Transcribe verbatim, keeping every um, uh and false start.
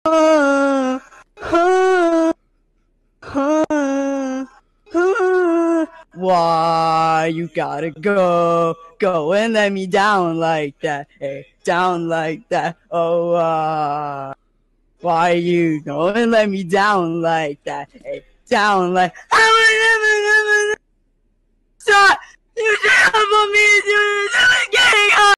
Uh, uh, uh, uh. Why you gotta go, go and let me down like that, hey, down like that, oh, uh, why you go and let me down like that, hey, down like, I would never, never, stop, you should have me, you should have getting up.